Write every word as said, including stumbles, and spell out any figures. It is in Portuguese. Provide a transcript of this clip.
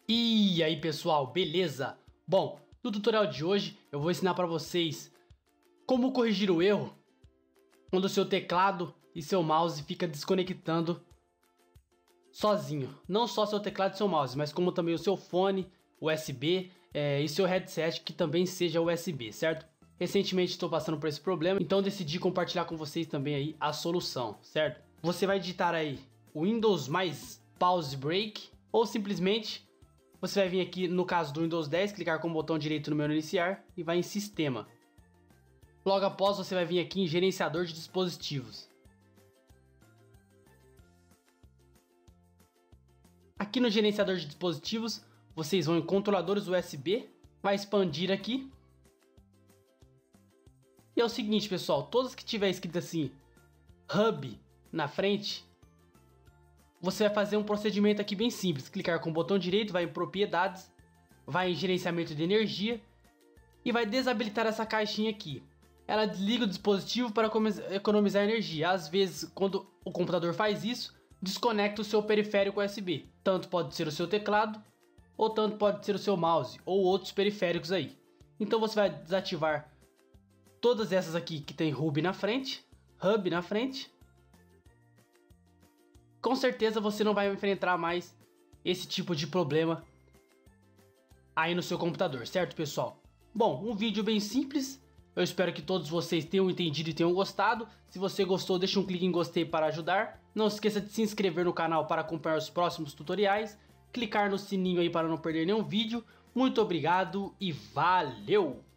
E aí pessoal, beleza? Bom, no tutorial de hoje eu vou ensinar para vocês como corrigir o erro quando o seu teclado e seu mouse fica desconectando sozinho. Não só seu teclado e seu mouse, mas como também o seu fone U S B é, e seu headset que também seja U S B, certo? Recentemente estou passando por esse problema, então decidi compartilhar com vocês também aí a solução, certo? Você vai digitar aí Windows mais Pause Break ou simplesmente você vai vir aqui no caso do Windows dez, clicar com o botão direito no menu iniciar e vai em Sistema. Logo após você vai vir aqui em Gerenciador de Dispositivos. Aqui no Gerenciador de Dispositivos vocês vão em Controladores U S B, vai expandir aqui. E é o seguinte pessoal, todas que tiver escrito assim Hub na frente, você vai fazer um procedimento aqui bem simples, clicar com o botão direito, vai em Propriedades, vai em Gerenciamento de Energia e vai desabilitar essa caixinha aqui. Ela desliga o dispositivo para economizar energia. Às vezes, quando o computador faz isso, desconecta o seu periférico U S B. Tanto pode ser o seu teclado, ou tanto pode ser o seu mouse, ou outros periféricos aí. Então você vai desativar todas essas aqui que tem Hub na frente, Hub na frente. Com certeza você não vai enfrentar mais esse tipo de problema aí no seu computador, certo pessoal? Bom, um vídeo bem simples, eu espero que todos vocês tenham entendido e tenham gostado. Se você gostou, deixa um clique em gostei para ajudar. Não esqueça de se inscrever no canal para acompanhar os próximos tutoriais, clicar no sininho aí para não perder nenhum vídeo. Muito obrigado e valeu!